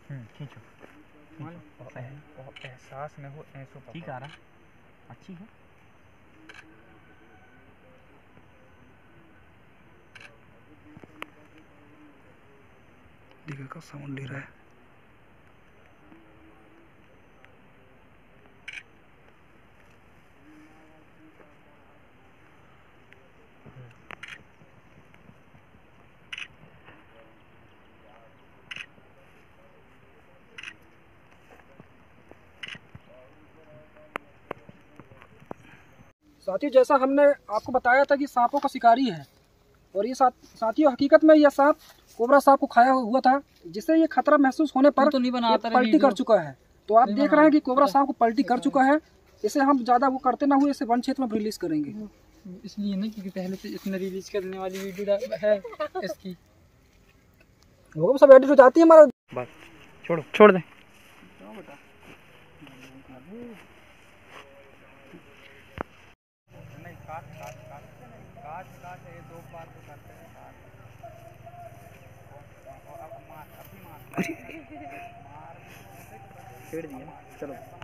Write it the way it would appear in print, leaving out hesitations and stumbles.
खींचो एहसास में हो ऐसो ठीक आ रहा अच्छी है। देखो का साउंड ले रहा है। साथियों, जैसा हमने आपको बताया था कि सांपों का शिकारी है, और ये साथियों हकीकत में यह सांप कोबरा सांप को खाया हुआ था, जिससे ये खतरा महसूस होने पर तो नहीं पलटी कर चुका है। तो आप देख रहे हैं कि कोबरा सांप को पलटी कर चुका है। इसे हम ज़्यादा वो करते ना हुए इसे वन क्षेत्र में रिलीज करेंगे, इसलिए ना क्योंकि पहले से इसने रिलीज करने वाली वीडियो है इसकी, वो सब एडिट हो जाती है हमारा। बस छोड़ दे। नहीं काट ये दो बार तो करते हैं और अब मार अभी मार छेड़ दिया। चलो